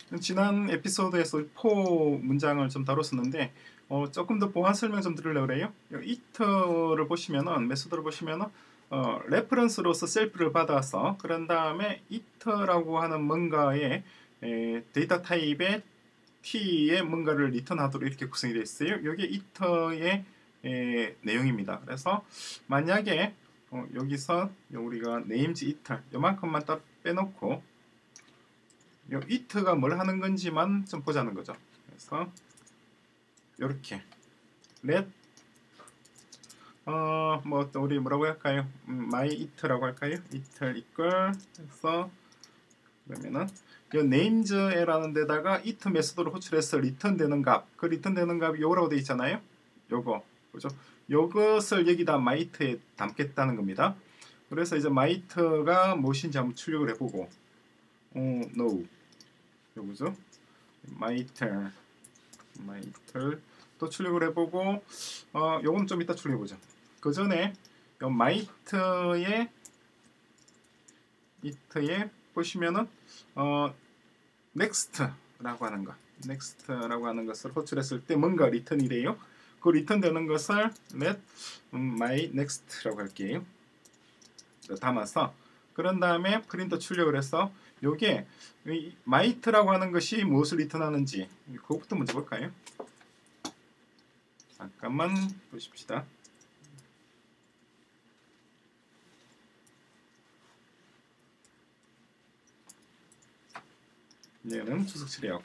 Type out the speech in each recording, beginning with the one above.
지난 에피소드에서 for 문장을 좀 다뤘었는데 조금 더 보완 설명 좀 드리려고 그래요. it를 보시면은 메소드를 보시면은 레퍼런스로서 셀프를 받아서 그런 다음에 it라고 하는 뭔가의 데이터 타입의 t에 뭔가를 리턴하도록 이렇게 구성이 되어 있어요. 이게 it의 내용입니다. 그래서 만약에 여기서 우리가 names it 요만큼만 딱 빼놓고 요 it가 뭘 하는 건지만 좀 보자는 거죠. 그래서 이렇게 let 뭐 또 우리 뭐라고 할까요? my it라고 할까요? it equal 해서 그러면은 이 names라는 데다가 it 메소드로 호출해서 리턴되는 값, 그 리턴되는 값이 요거라고 되어 있잖아요. 요거 그죠? 요것을 여기다 myit에 담겠다는 겁니다. 그래서 이제 myit가 무엇인지 한번 출력을 해보고 no 요거죠? myiter 또 출력을 해보고 요건 좀 이따 출력해보죠. 그 전에 요 myit에 보시면은 next라고 하는 거 next라고 하는 것을 호출했을 때 뭔가 리턴이 돼요. 그 리턴 되는 것을 let my next라고 할게요. 담아서 그런 다음에 프린터 출력을 해서 요게 myit라고 하는 것이 무엇을 리턴하는지 그것부터 먼저 볼까요? 잠깐만 보십시다. 얘는 주석 처리하고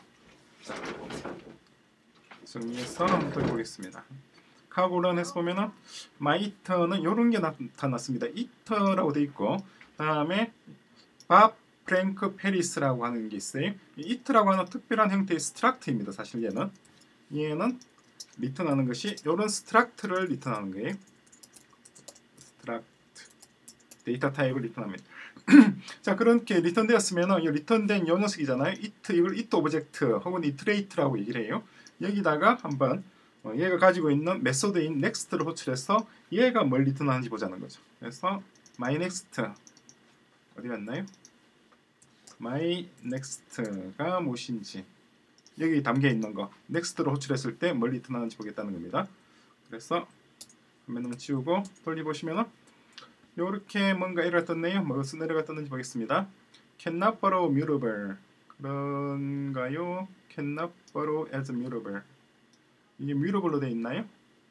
정리해서 한번 돌려보겠습니다. 카고런 해서 보면은 myit는 이런 게 나타났습니다. it라고 되어 있고 다음에 밥 프랭크 페리스라고 하는 게 있어요. it라고 하는 특별한 형태의 스트럭트입니다. 사실 얘는 리턴하는 것이 이런 스트럭트를 리턴하는 거예요. 스트럭트 데이터 타입을 리턴합니다. 자 그렇게 리턴되었으면 이 리턴된 요 녀석이잖아요. 이걸 it 오브젝트 혹은 iterate라고 얘기를 해요. 여기다가 한번 얘가 가지고 있는 메소드인 next를 호출해서 얘가 뭘 리턴하는지 보자는 거죠. 그래서 my next 어디 갔나요? my next가 무엇인지 여기 담겨 있는 거 next를 호출했을 때 뭘 리턴하는지 보겠다는 겁니다. 그래서 화면을 지우고 돌려보시면은 요렇게 뭔가 에러가 떴네요. 무슨 에러가 떴는지 보겠습니다. cannot borrow mutable 그런가요? cannot borrow as mutable 이게 mutable로 되어 있나요?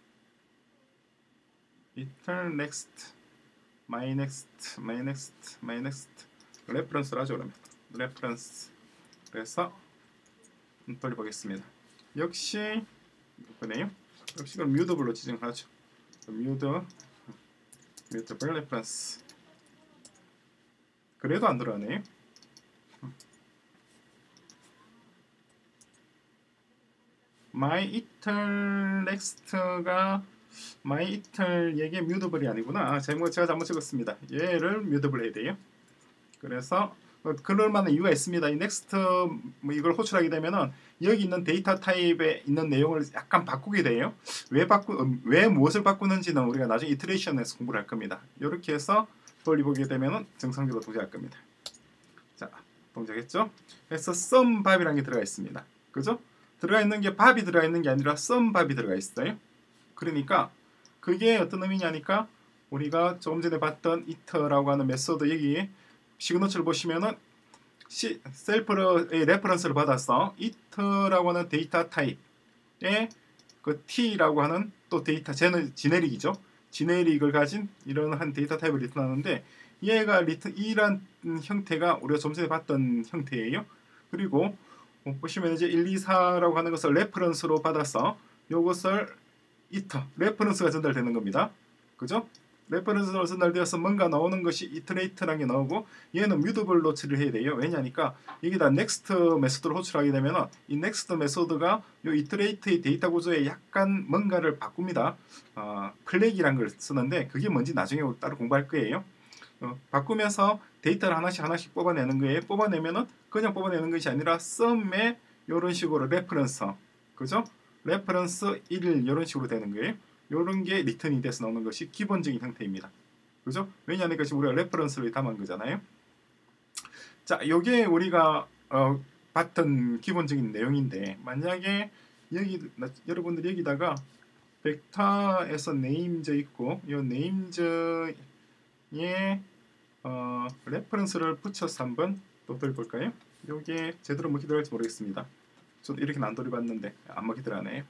return next my next reference로 하죠. 그러면 reference 그래서 돌려보겠습니다. 역시 이거네요. 역시 그럼 mutable로 지정하죠. mutable reference 그래도 안 들어가네요. my ital next가 my ital 얘게 mutable이 아니구나. 제가 잘못 적었습니다. 얘를 mutable 해야 돼요. 그래서 그럴 만한 이유가 있습니다. 이 next 뭐 이걸 호출하게 되면은 여기 있는 데이터 타입에 있는 내용을 약간 바꾸게 돼요. 왜 무엇을 바꾸는지는 우리가 나중에 이터레이션에서 공부를 할 겁니다. 이렇게 해서 돌려보게 되면은 정상적으로 동작할 겁니다. 자, 동작했죠? 그래서 some 밥이라는 게 들어가 있습니다. 그죠? 들어가 있는 게 밥이 들어가 있는 게 아니라 some 밥이 들어가 있어요. 그러니까 그게 어떤 의미냐니까 우리가 조금 전에 봤던 it라고 하는 메소드 여기 시그너처를 보시면은 셀프의 레퍼런스를 받아서 it라고 하는 데이터 타입에 그 t라고 하는 또 데이터 지네릭이죠. 지네릭을 가진 이런 한 데이터 타입을 리턴하는데 얘가 이란 형태가 우리가 좀 전에 봤던 형태예요. 그리고 보시면 이제 1, 2, 4라고 하는 것을 레퍼런스로 받아서 이것을 레퍼런스가 전달되는 겁니다. 그죠? 레퍼런스로 전달되어서 뭔가 나오는 것이 iterate라는 게 나오고 얘는 mutable로 처리를 해야 돼요. 왜냐니까 여기다 next 메소드를 호출하게 되면 이 next 메소드가 이 iterate의 데이터 구조에 약간 뭔가를 바꿉니다. 플래그라는 걸 쓰는데 그게 뭔지 나중에 따로 공부할 거예요. 바꾸면서 데이터를 하나씩 뽑아내는 거예요. 뽑아내면은 그냥 뽑아내는 것이 아니라 sum에 이런 식으로 레퍼런스 그죠? 레퍼런스 1 이런 식으로 되는 거예요. 이런 게 리턴이 돼서 나오는 것이 기본적인 형태입니다. 그죠? 왜냐하면 우리가 레퍼런스를 담은 거잖아요. 자, 요게 우리가 봤던 기본적인 내용인데 만약에 여러분들이 여기다가 벡터에서 네임즈 있고 이 네임즈에 레퍼런스를 붙여서 한번 또 돌볼까요? 이게 제대로 먹히더랄지 모르겠습니다. 저도 이렇게는 안 돌려봤는데 안 먹히더라네요.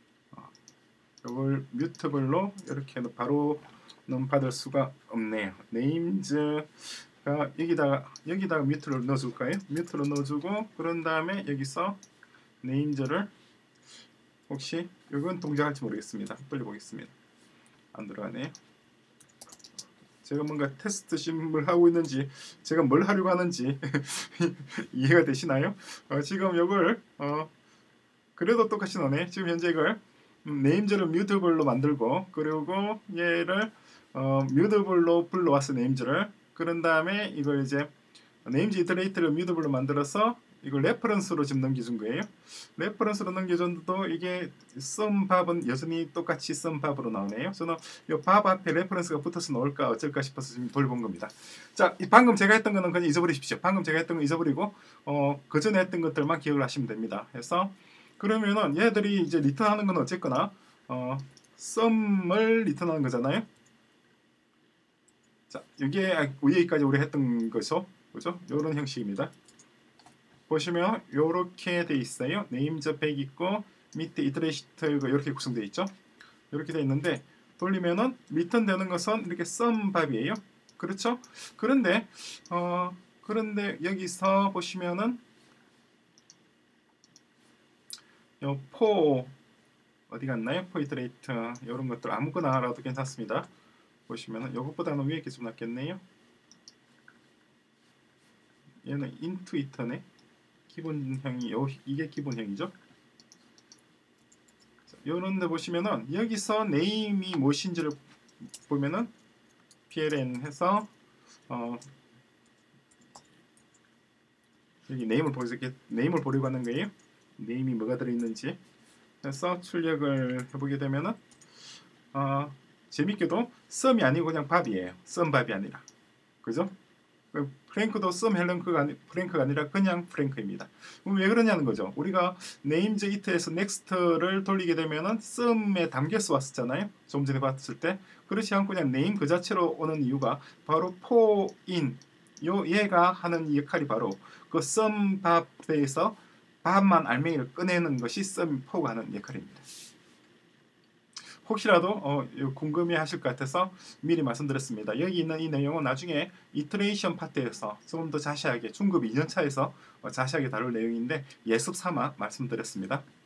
이걸 뮤트블로 이렇게 바로는 받을 수가 없네요. 네임즈가 여기다가 뮤트를 넣어줄까요? 뮤트를 넣어주고 그런 다음에 여기서 네임즈를 혹시 이건 동작할지 모르겠습니다. 돌려보겠습니다. 안 들어가네요. 제가 뭔가 테스트 심을 하고 있는지 제가 뭘 하려고 하는지 이해가 되시나요? 지금 이걸 그래도 똑같이 넣네. 지금 현재 이걸 네임즈를 뮤트블로 만들고 그리고 얘를 뮤트블로 불러왔어 네임즈를. 그런 다음에 이걸 이제 네임즈 이터레이트를 뮤트블로 만들어서 이걸 레퍼런스로 지금 넘겨준 거예요. 레퍼런스로 넘겨줘도 이게 썸밥은 여전히 똑같이 썸밥으로 나오네요. 저는 이 밥 앞에 레퍼런스가 붙어서 나올까 어쩔까 싶어서 지금 돌려본 겁니다. 자, 방금 제가 했던 거는 그냥 잊어버리십시오. 방금 제가 했던 거 잊어버리고 그 전에 했던 것들만 기억을 하시면 됩니다. 그래서 그러면은 얘들이 이제 리턴하는 건 어쨌거나 썸을 리턴하는 거잖아요. 자, 이게 여기까지 우리 했던 거죠. 그죠? 이런 형식입니다. 보시면 이렇게 돼 있어요. 네임즈 100 있고 밑에 이터레이터가 이렇게 구성되어 있죠. 이렇게 돼 있는데 돌리면은 리턴 되는 것은 이렇게 썸밥이에요. 그렇죠? 그런데 여기서 보시면은 포 어디 갔나요? 포 이터레이터 이런 것들 아무거나 알아도 괜찮습니다. 보시면은 이것보다는 위에 게 좀 낫겠네요. 얘는 인투이터네. 기본형이 이게 기본형이죠. 요런데 보시면은 여기서 네임이 무엇인지를 보면은 pln 해서 여기 네임을 보려고 하는 거예요. 네임이 뭐가 들어있는지. 그래서 출력을 해보게 되면은 재밌게도 썸이 아니고 그냥 밥이에요. 썸밥이 아니라. 그죠? 프랭크도 썸 프랭크가 아니라 그냥 프랭크입니다. 왜 그러냐는 거죠. 우리가 네임즈 이트에서 넥스트를 돌리게 되면은 썸에 담겨서 왔었잖아요. 좀 전에 봤을 때. 그렇지 않고 그냥 네임 그 자체로 오는 이유가 바로 포인 얘가 하는 역할이 바로 그 썸밥에서 밥만 알맹이를 꺼내는 것이 썸포가 하는 역할입니다. 혹시라도 궁금해하실 것 같아서 미리 말씀드렸습니다. 여기 있는 이 내용은 나중에 이터레이션 파트에서 조금 더 자세하게 중급 2년차에서 자세하게 다룰 내용인데 예습 삼아 말씀드렸습니다.